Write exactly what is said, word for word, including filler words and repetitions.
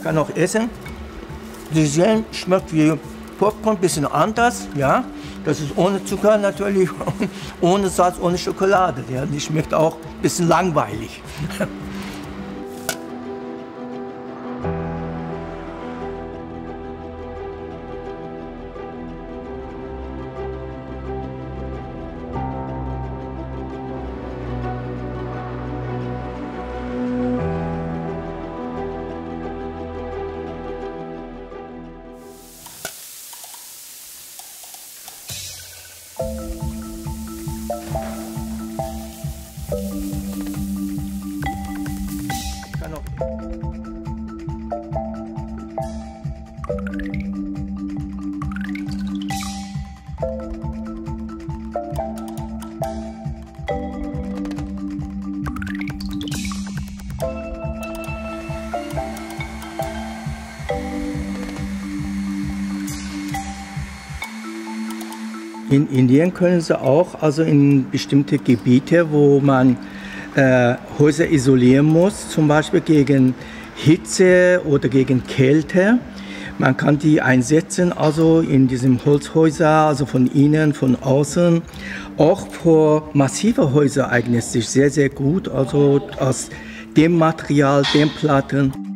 kann auch essen. Sie sehen, schmeckt wie Popcorn, ein bisschen anders, ja. Das ist ohne Zucker natürlich, ohne Salz, ohne Schokolade. Ja. Die schmeckt auch ein bisschen langweilig. In Indien können sie auch, also in bestimmte Gebiete, wo man äh, Häuser isolieren muss, zum Beispiel gegen Hitze oder gegen Kälte. Man kann die einsetzen, also in diesem Holzhäuser, also von innen, von außen. Auch für massive Häuser eignet sich sehr, sehr gut, also aus dem Material, den Platten.